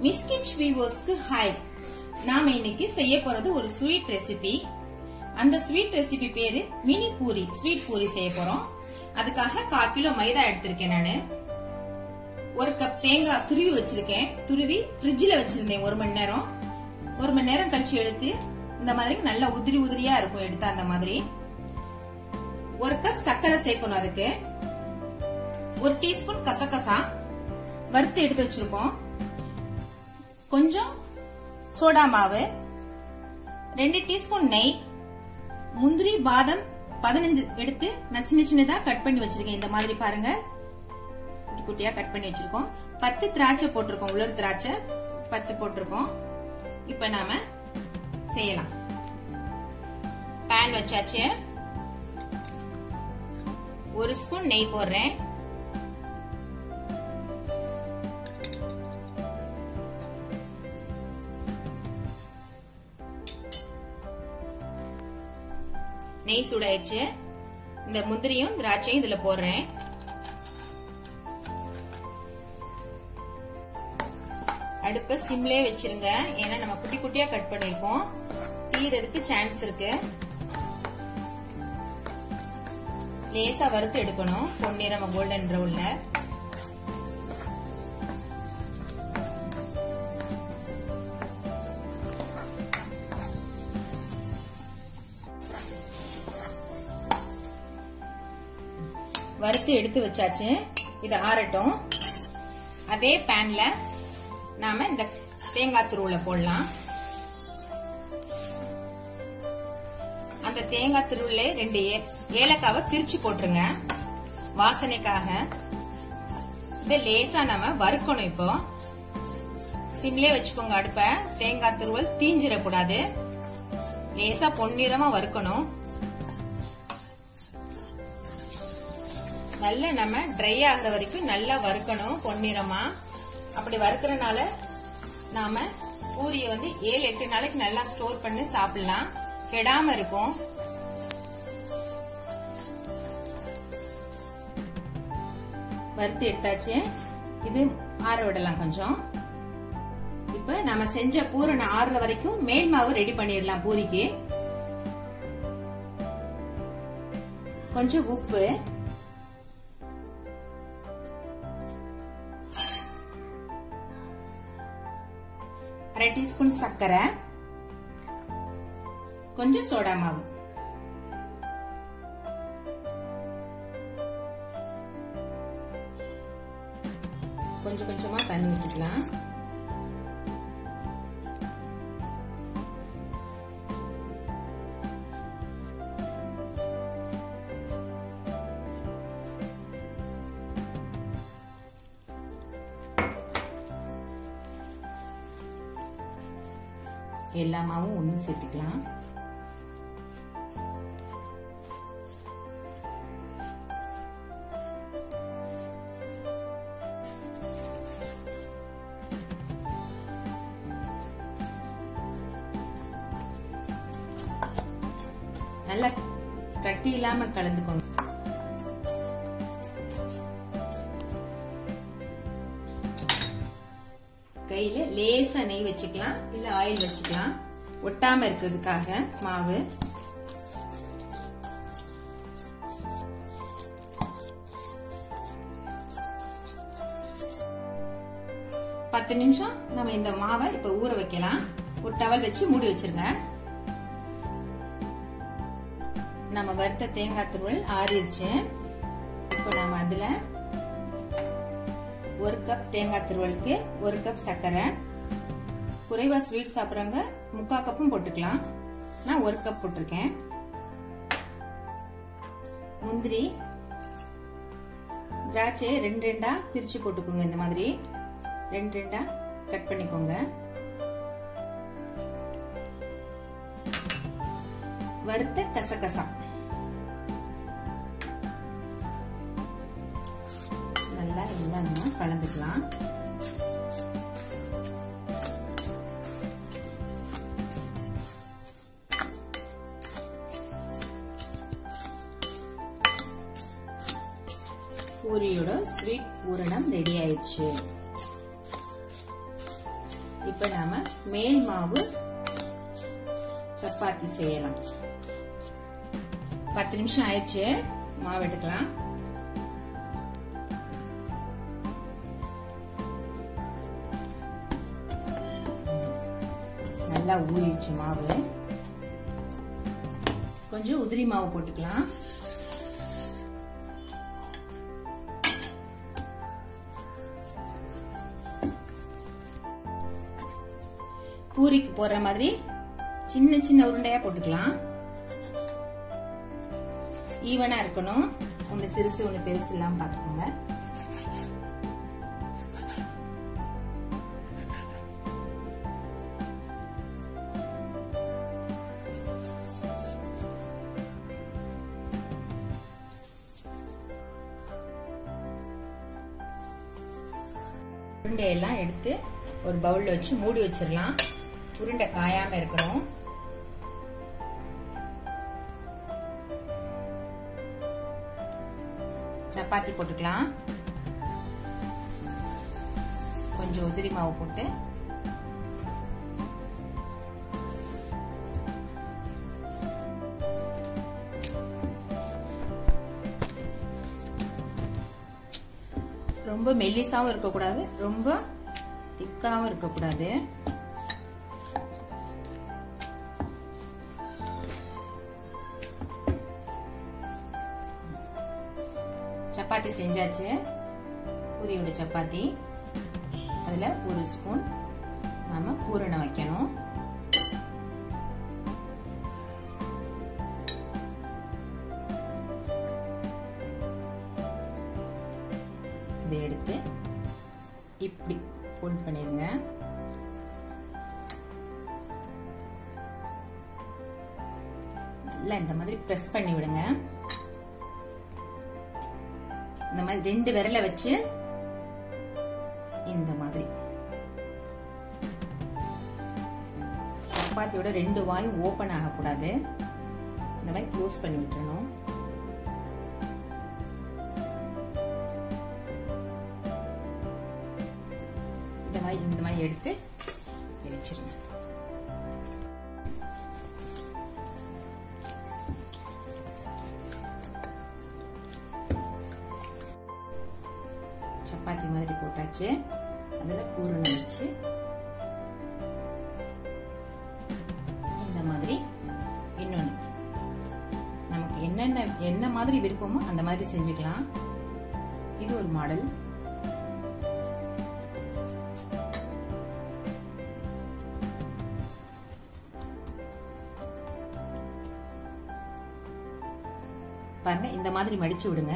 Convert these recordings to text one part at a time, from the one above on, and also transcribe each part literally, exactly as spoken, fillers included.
Miss கிச் வீவர்ஸ்க்கு hi. நாம இன்னைக்கு செய்ய போறது ஒரு ஸ்வீட் ரெசிபி. அந்த ஸ்வீட் ரெசிபி பேரு மினி பூரி, ஸ்வீட் பூரி செய்ய போறோம். அதுக்காக கால் கிலோ மைதா எடுத்திருக்கேன். நானு ஒரு கப் தேங்காய் துருவி வச்சிருக்கேன். துருவி ஃப்ரிட்ஜில் வச்சிருந்தேன் ஒரு மணி நேரம். ஒரு மணி நேரம் கழிச்சு எடுத்து இந்த மாதிரி நல்லா உதிரி உதிரியா இருக்கும். எடுத்தா அந்த மாதிரி ஒரு கப் சர்க்கரை சேர்க்கணும். அதுக்கு ஒரு டீஸ்பூன் கசகசா வறுத்து எடுத்து வச்சிருக்கோம். கொஞ்சம் சோடா மாவு, ரெண்டு டீஸ்பூன் நெய், முந்திரி பாதம் பதினஞ்சு எடுத்து நான் சின்ன சின்னதா கட் பண்ணி வச்சிருக்கேன். இந்த மாதிரி பாருங்க, குட்டி குட்டியா கட் பண்ணி வச்சிருக்கோம். பத்து திராட்சை போட்டிருக்கோம், உலர் திராட்சை பத்து போட்டிருக்கோம். இப்ப நாம செய்யலாம். பேன் வச்சாச்சு. ஒரு ஸ்பூன் நெய் போடுறேன். நெய் சூடாயிடுச்சு. இந்த முந்திரியும் திராட்சையும் இதுல போடுறேன். அடுப்ப சிம்லே வச்சிருங்க, ஏன்னா நம்ம குட்டி குட்டியா கட் பண்ணிருக்கோம், தீரதுக்கு சான்ஸ் இருக்கு. லேசா வறுத்து எடுக்கணும், பொன்னிறமா கோல்டன் ப்ரவுன்ல. வறுத்து எடுத்து வச்சாச்சு. இது ஆறட்டும். அதே பேன்ல நாம இந்த தேங்காய் துருவல போடலாம். அந்த தேங்காய் துருவல ரெண்டு ஏலக்காவை பிரிச்சு போட்டுருங்க வாசனைக்காக. இத லேசா நாம வறுக்கணும். இப்போ சிம்லே வச்சுக்கோங்க அடுப்ப. தேங்காய் துருவல் தீஞ்சிடக்கூடாது, லேசா பொன்னிறமா வறுக்கணும். நல்லா நம்ம ட்ரை ஆகிற வரைக்கும் நல்லா வறுக்கணும் பொன்னிறமா. அப்படி வறுக்கிறனால நாம பூரியை வந்து ஏழு எட்டு நாளைக்கு நல்லா ஸ்டோர் பண்ணி சாப்பிடலாம், கெடாம இருக்கும். வறுத்து எடுத்தாச்சு. இது ஆற விடலாம் கொஞ்சம். இப்ப நம்ம செஞ்ச பூரண ஆறுற வரைக்கும் மேல் மாவு ரெடி பண்ணிடலாம். பூரிக்கு கொஞ்சம் உப்பு, அரை டீஸ்பூன் சர்க்கரை, கொஞ்சம் சோடா மாவு, கொஞ்சம் கொஞ்சமா தண்ணி ஊற்றிக்கலாம். எல்லா மாவும் ஒண்ணு சேர்த்துக்கலாம். நல்லா கட்டி இல்லாம கலந்துக்கோங்க. கையில லேசா நெய் வச்சுக்கலாம், இல்ல ஆயில் வச்சுக்கலாம், ஒட்டாம இருக்கிறதுக்காக மாவு. பத்து நிமிஷம் நம்ம இந்த மாவை இப்ப ஊற வைக்கலாம். ஒரு டவல் வச்சு மூடி வச்சிருங்க. நம்ம வறுத்த தேங்காய் துருவல் ஆறிடுச்சு. இப்போ நம்ம அதுல ஒரு கப் தேங்காய் துருவலுக்கு ஒரு கப் சர்க்கரை. குறைவா ஸ்வீட் சாப்பிட்றவங்க முக்கா கப்பும் போட்டுக்கலாம், நான் ஒரு கப் போட்டிருக்கேன். முந்திரி திராட்சை ரெண்டு ரெண்டா பிரிச்சு போட்டுக்கோங்க. இந்த மாதிரி ரெண்டு ரெண்டா கட் பண்ணிக்கோங்க. வறுத்த கசகசா நல்லா எல்லாம் நம்ம கலந்துக்கலாம். பூரியோட ஸ்வீட் பூரணம் ரெடி ஆயிடுச்சு. இப்ப நாம மேல் மாவு சப்பாத்தி செய்யலாம். பத்து நிமிஷம் ஆயிடுச்சு. மாவு எடுக்கலாம். நல்லா ஊறிடுச்சு மாவு. கொஞ்சம் உதிரி மாவு போட்டுக்கலாம். பூரிக்கு போடுற மாதிரி சின்ன சின்ன உருண்டையா போட்டுக்கலாம். ஈவனா இருக்கணும். ஒண்ணு சிறுசு ஒண்ணு பெருசு இல்லாம பாத்துக்கோங்க. உருண்டையெல்லாம் எடுத்து ஒரு பவுல்ல வச்சு மூடி வச்சிடலாம். உருண்டை காயாம இருக்கணும். சப்பாத்தி போட்டுக்கலாம். கொஞ்சம் உதிரி மாவு போட்டு ரொம்ப மெல்லிசாவும் இருக்கக்கூடாது, ரொம்ப திக்காவும் இருக்கக்கூடாது. சப்பாத்தி செஞ்சாச்சு. பூரியோட சப்பாத்தி. அதுல ஒரு ஸ்பூன் நாம பூரணம் வைக்கணும். இதை எடுத்து இப்படி ஃபோல்ட் பண்ணிருங்க. நல்லா இந்த மாதிரி பிரஸ் பண்ணி விடுங்க. இந்த மாதிரி ரெண்டு விரல வச்சு இந்த மாதிரி சப்பாத்தியோட ரெண்டு வாயும் ஓபன் ஆகக்கூடாது. இந்த மாதிரி க்ளோஸ் பண்ணி விட்டுறணும். இந்த மாதிரி இந்த மாதிரி எடுத்து வச்சிருங்க. சப்பாத்தி மாதிரி போட்டாச்சு. அதுல பூரணம் வச்சு இந்த மாதிரி இன்னொன்னு நமக்கு என்னென்ன என்ன மாதிரி விருப்பமோ அந்த மாதிரி செஞ்சுக்கலாம். இது ஒரு மாடல். பாருங்க, இந்த மாதிரி மடிச்சு விடுங்க.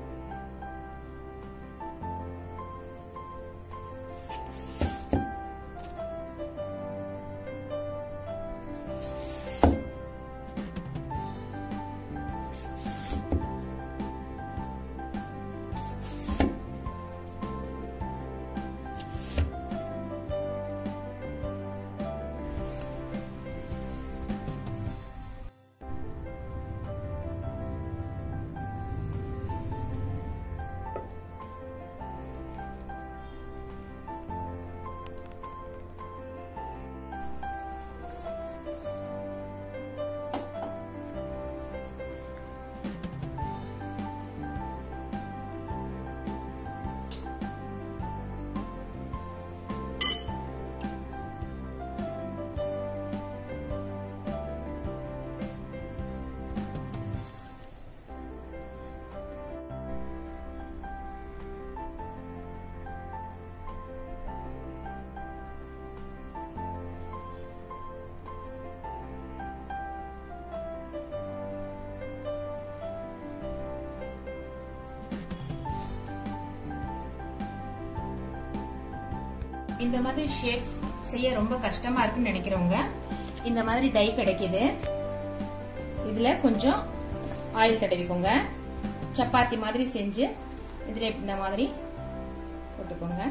இந்த மாதிரி ஷேப்ஸ் செய்ய ரொம்ப கஷ்டமா இருக்குன்னு நினைக்கிறவங்க இந்த மாதிரி டை கிடைக்குது. இதுல கொஞ்சம் ஆயில் தடவிக்கோங்க. சப்பாத்தி மாதிரி செஞ்சு இதுல இந்த மாதிரி போட்டுக்கோங்க.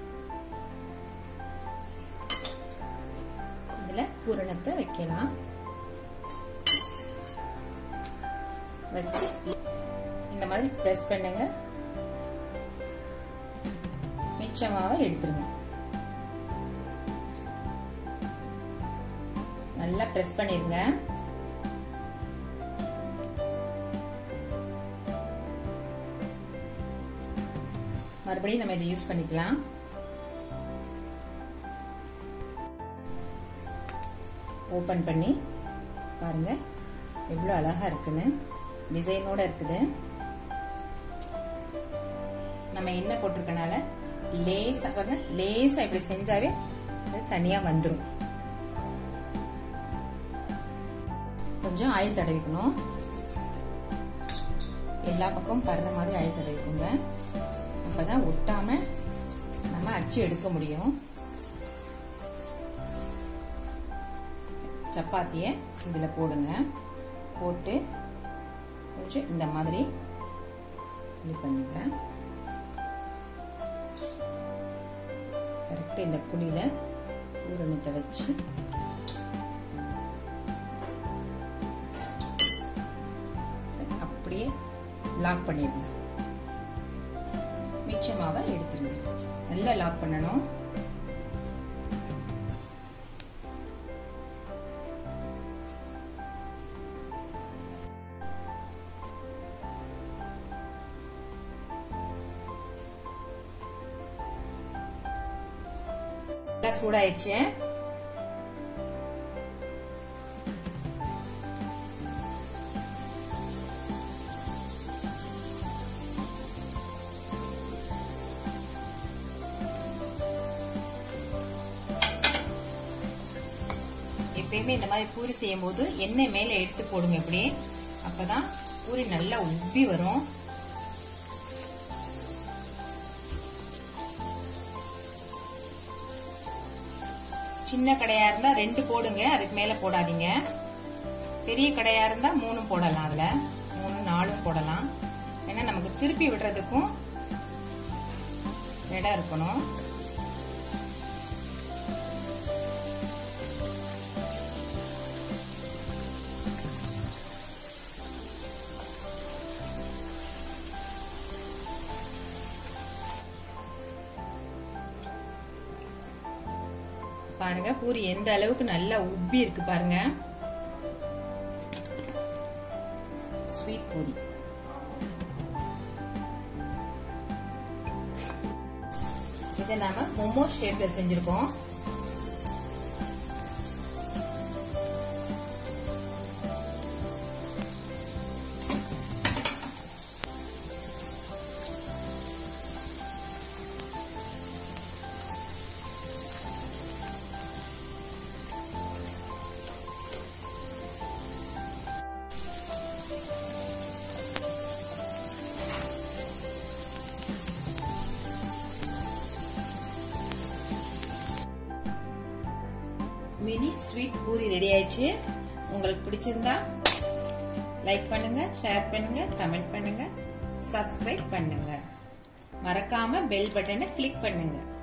இதுல பூரணத்தை வைக்கலாம். வச்சு இந்த மாதிரி பிரஸ் பண்ணுங்க. மிச்ச மாவை எடுத்துருங்க. நல்லா பிரஸ் பண்ணிருங்க. மறுபடியும் நம்ம இதை யூஸ் பண்ணிக்கலாம். ஓபன் பண்ணி பாருங்க எவ்வளவு அழகா இருக்குன்னு, டிசைனோட இருக்குது. நம்ம என்ன போட்டிருக்கனால லேசா பாருங்க, லேசா இப்படி செஞ்சாவே அது தனியா வந்துடும். கொஞ்சம் ஆயில் தடவிக்கணும். எல்லா பக்கமும் படுற மாதிரி ஆயில் தடவிக்குங்க. அப்பதான் ஒட்டாம நம்ம அச்சு எடுக்க முடியும். சப்பாத்திய இதுல போடுங்க. போட்டு கொஞ்சம் இந்த மாதிரி இது பண்ணுங்க. கரெக்டா இந்த குழியில பூரணத்தை வச்சு அப்படியே லாக் பண்ணிடுங்க. மிச்ச மாவை எடுத்துருங்க. நல்லா லாக் பண்ணணும். சூடாயிடுச்சு. எப்பயுமே இந்த மாதிரி பூரி செய்யும் போது எண்ணெய் மேல எடுத்து போடுங்க. இப்படி அப்பதான் பூரி நல்லா உப்பி வரும். சின்ன கடையா இருந்தா ரெண்டு போடுங்க, அதுக்கு மேல போடாதீங்க. பெரிய கடையா இருந்தா மூணு போடலாம். அதுல மூணு நாலும் போடலாம். ஏன்னா நமக்கு திருப்பி விடுறதுக்கும் இடம் இருக்கணும். பாருங்க பூரி எந்த அளவுக்கு நல்லா உப்பி இருக்கு பாருங்க. ஸ்வீட் பூரி. இதை நாம மோமோ ஷேப்ல செஞ்சிருக்கோம். மினி ஸ்வீட் பூரி ரெடி ஆயிடுச்சு. உங்களுக்கு பிடிச்சிருந்தா லைக் பண்ணுங்க, ஷேர் பண்ணுங்க, கமெண்ட் பண்ணுங்க, சப்ஸ்கிரைப் பண்ணுங்க. மறக்காம பெல் பட்டனை கிளிக் பண்ணுங்க.